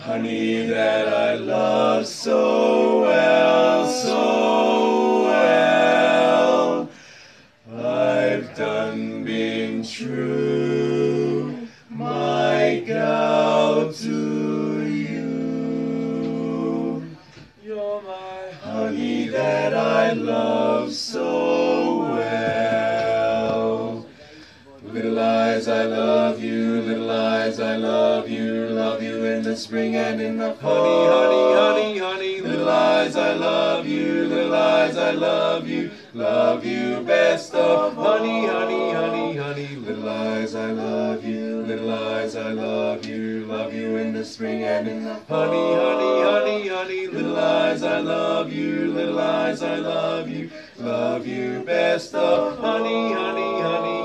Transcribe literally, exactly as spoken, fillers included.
honey that I love so well, so well. I've done been true, my gal, to you. You're my honey that I love so well. Little eyes, I love you, little eyes, I love you, love you in the spring and in the fall. Honey, honey, honey, honey, little eyes, I love you, little eyes, I love you, love you best of all. Honey, honey, honey, honey, little eyes, I love you, little eyes, I love you, love you in the spring and in the fall. Honey, honey, honey, honey, little eyes, I love you, little eyes, I love you, love you best of all. Honey, honey, honey.